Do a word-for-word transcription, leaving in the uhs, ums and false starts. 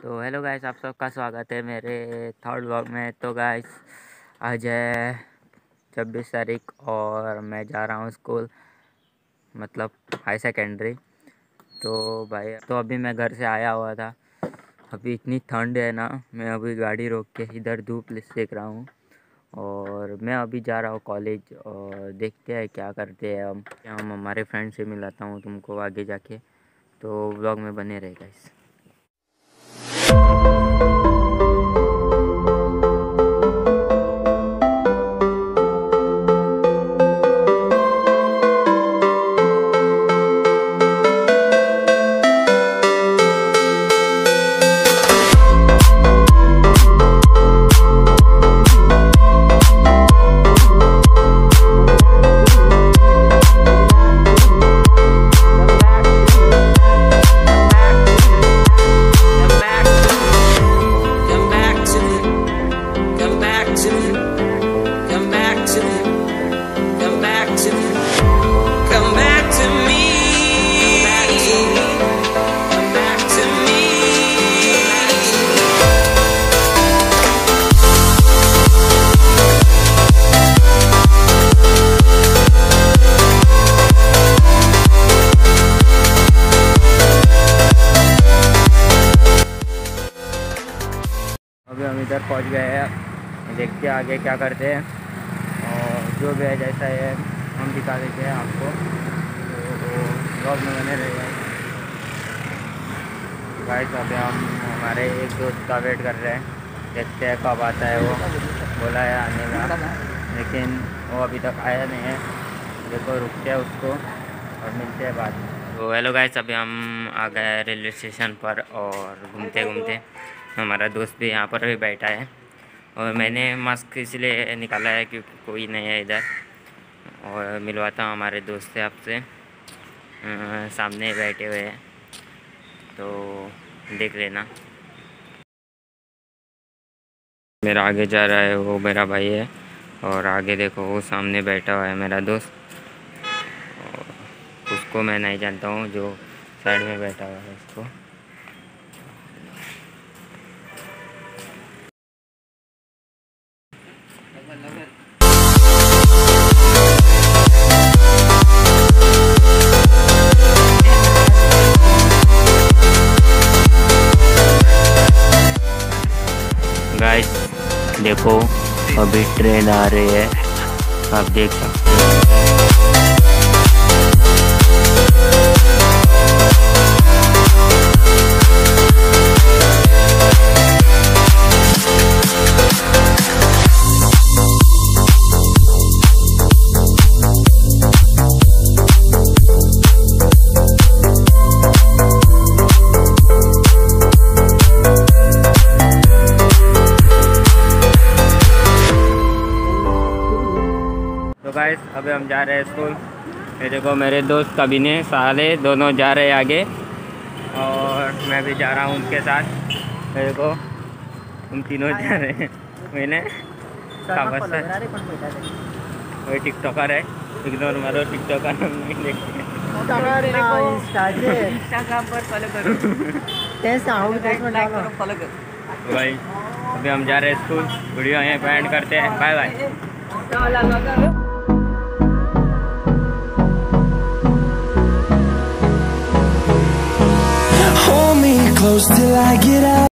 तो hello guys, आप सबका स्वागत है मेरे थर्ड व्लॉग में। तो गाइस आज है छब्बीस तारीख और मैं जा रहा हूँ स्कूल, मतलब हाई सेकेंडरी। तो भाई तो अभी मैं घर से आया हुआ था। अभी इतनी ठंड है ना, मैं अभी गाड़ी रोक के इधर धूप सेक रहा हूँ और मैं अभी जा रहा हूँ कॉलेज। और देखते हैं क्या करते हैं हम हम हमारे फ्रेंड से मिलाता हूँ तुमको आगे जाके। तो व्लॉग में बने रहे गाइस। अभी हम इधर पहुंच गए हैं, देखते हैं आगे क्या करते हैं और जो भी है जैसा है हम दिखा देते हैं आपको। तो ब्लॉग में बने रहेगा गाइस। अभी हम हमारे एक दोस्त का वेट कर रहे हैं, देखते हैं कब आता है। वो बोला है आने का, लेकिन वो अभी तक आया नहीं है। देखो रुकते हैं उसको और मिलते हैं बाद में। तो हेलो गाइस, अभी हम आ गए रेलवे स्टेशन पर और घूमते घूमते हमारा दोस्त भी यहाँ पर भी बैठा है। और मैंने मास्क इसलिए निकाला है क्योंकि कोई नहीं है इधर। और मिलवाता हूँ हमारे दोस्त से आपसे, सामने बैठे हुए हैं तो देख लेना। मेरा आगे जा रहा है वो मेरा भाई है और आगे देखो वो सामने बैठा हुआ है मेरा दोस्त। और उसको मैं नहीं जानता हूँ, जो साइड में बैठा हुआ है उसको। गाइस देखो अभी ट्रेन आ रही है, आप देख सकते हो। गाइस अभी हम जा रहे हैं स्कूल। मेरे को मेरे दोस्त कभी ने साले दोनों जा रहे हैं आगे और मैं भी जा रहा हूँ उनके साथ। मेरे को हम तीनों जा रहे हैं। मैंने वही टिकटॉकर है, इग्नोर मारो टिकटॉकर इंस्टाग्राम पर फॉलो करो भाई। अभी हम जा रहे हैं स्कूल, वीडियो यहाँ पे एंड करते हैं। Bye bye. Hold me close till I get out.